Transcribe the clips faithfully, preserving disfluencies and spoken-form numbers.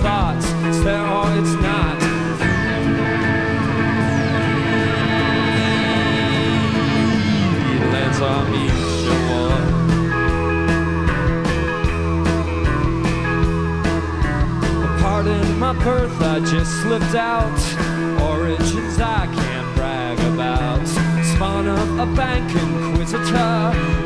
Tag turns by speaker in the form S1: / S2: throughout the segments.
S1: thoughts. It's there or it's not. He lands on me, sure. Pardon my birth, I just slipped out. Origins I can't brag about. Spawn of a bank inquisitor.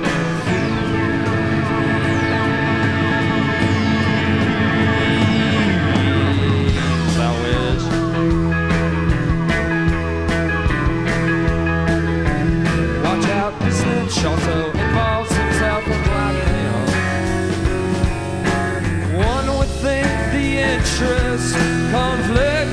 S1: I wish. Watch out, this lynch also involves himself in blackmail. One would think the interest conflict.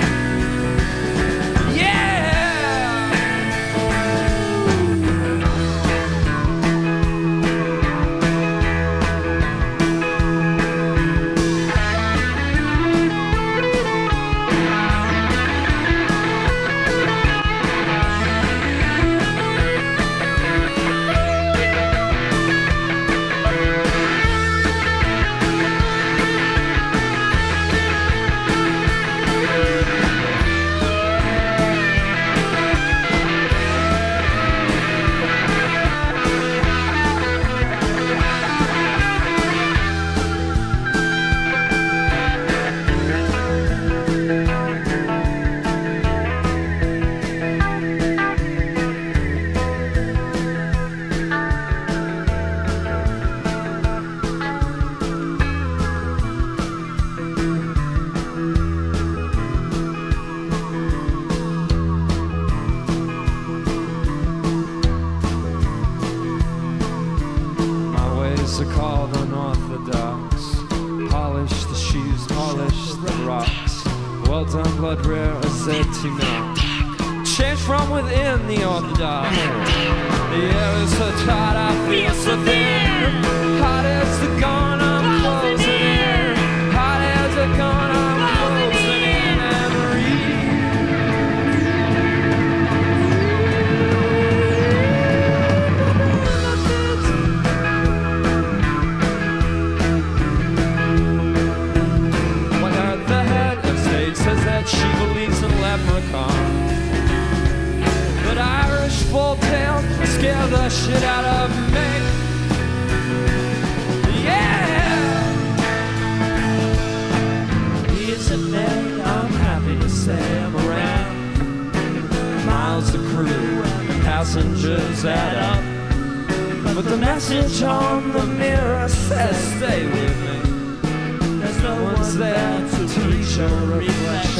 S1: Are called unorthodox. Polish the shoes, polish the rocks. Well done, blood rare, a Zetina. Change from within the orthodox. The air is so tight, I feel so thin. Hot as the gun, I'm closing in. Hot as the gun, I'm closing in. And says that she believes in leprechauns, but Irish folktale scare the shit out of me. Yeah! He isn't married, I'm happy to say I'm around. Miles the crew and the passengers add up, but the message on the mirror says stay with me. No one's there to teach a reflection.